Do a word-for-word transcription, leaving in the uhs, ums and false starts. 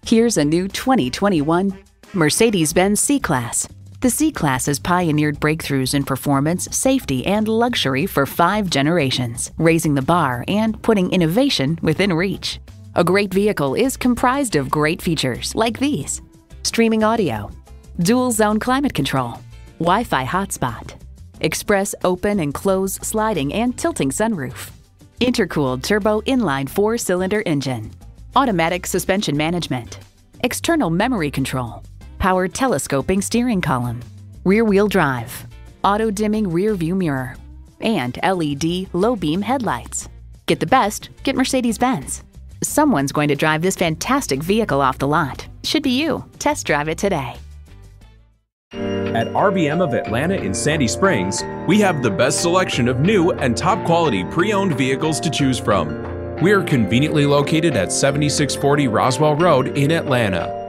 Here's a new twenty twenty-one Mercedes-Benz C-Class. The C-Class has pioneered breakthroughs in performance, safety, and luxury for five generations, raising the bar and putting innovation within reach. A great vehicle is comprised of great features like these: streaming audio, dual-zone climate control, Wi-Fi hotspot, express open and close sliding and tilting sunroof, intercooled turbo inline four-cylinder engine, automatic suspension management, external memory control, power telescoping steering column, rear-wheel drive, auto-dimming rear-view mirror, and L E D low-beam headlights. Get the best, get Mercedes-Benz. Someone's going to drive this fantastic vehicle off the lot. Should be you. Test drive it today. At R B M of Atlanta in Sandy Springs, we have the best selection of new and top-quality pre-owned vehicles to choose from. We are conveniently located at seventy-six forty Roswell Road in Atlanta.